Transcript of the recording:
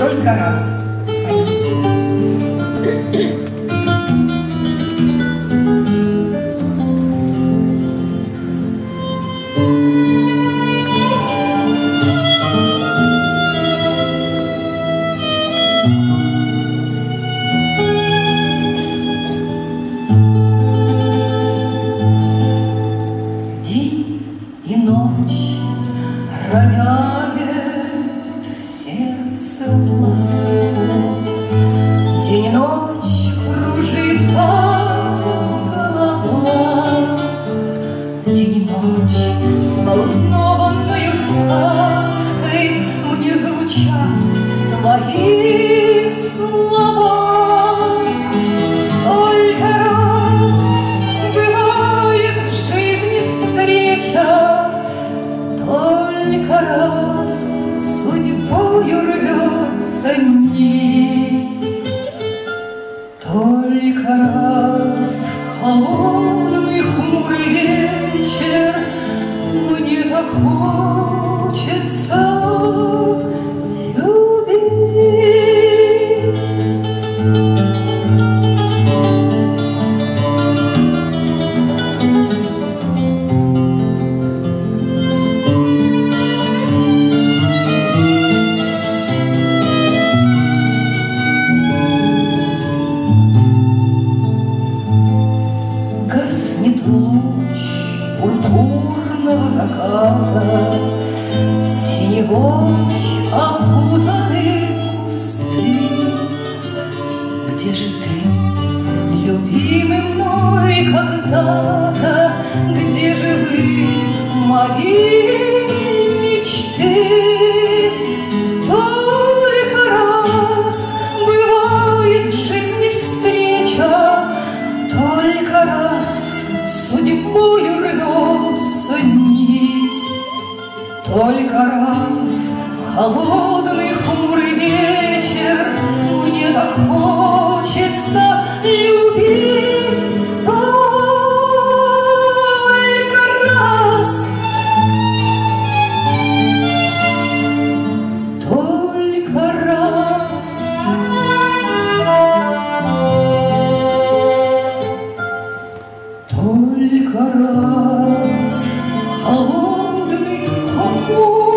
только раз. День и ночь роняет сердце в ласку, день и ночь кружится голова, день и ночь взволнованною сказкой мне звучат твои слова. Только раз бывает в жизни встреча, только раз судьбою рвется нить, только раз холодный хмурый вечер мне так хочется любить. Гаснет луч пурпурного заката, синевой окутаны кусты. Где же ты, любимый мной когда-то, где же вы, мои мечты? Только раз бывает в жизни встреча, только раз судьбою рвется нить, только раз в холодный хмурый вечер мне так хочется любить. Только раз, только раз. Только раз холодный хмурый